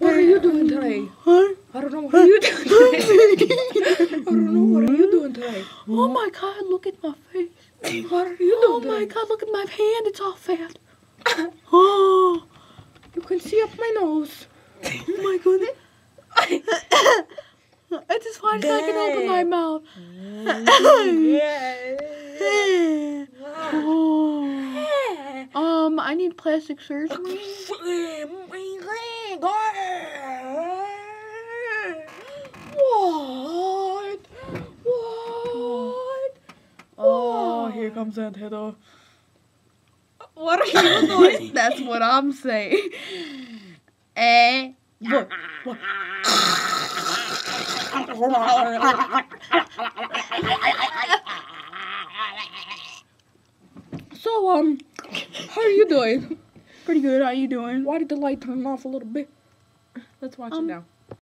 What are you doing today? Huh? I don't know. What are you doing today? I don't know. What are you doing today? Oh my God, look at my face. What are you doing Oh today? my God, look at my hand. It's all fat. Oh. You can see up my nose. Oh my goodness. It's as far as I can open my mouth. Oh. I need plastic surgery. What? Oh, here comes Aunt Heather. What are you doing? That's what I'm saying. What? So, how are you doing? Pretty good. How you doing? Why did the light turn off a little bit? Let's watch it now.